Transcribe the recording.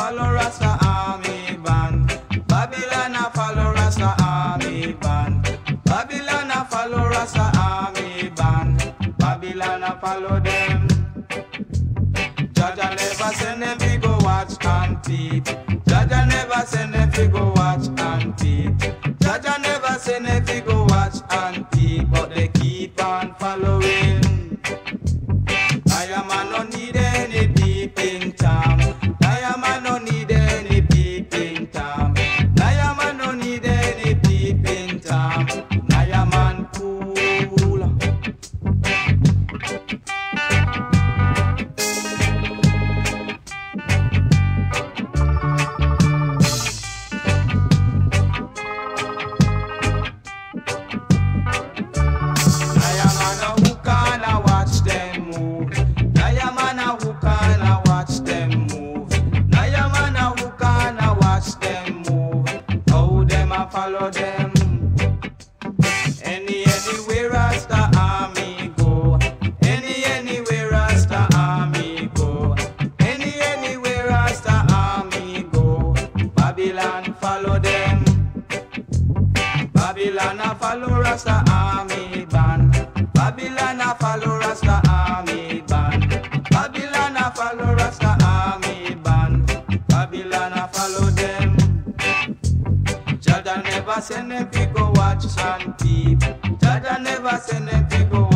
follow Rasta army band. Babylon a follow Rasta army band. Babylon a follow Rasta army band. Babylon a follow them. Jaja never send them fi go watch and peep. Jaja never send them fi go watch and peep. Jaja never send them fi go watch and peep, but they keep on following. I am a no need any peeping Tom. I am a no need any peeping Tom. I am a no need any peeping Tom. I am an cool. Follow them. Anywhere Rasta army go. Anywhere Rasta army go. Anywhere Rasta army go. Babylon follow them. Babylon a follow Rasta army band. Babylon a follow Rasta army band. Babylon a follow Rasta army band. Babylon a follow them. Jaja never send them fi go watch and peep. Jaja never send them fi go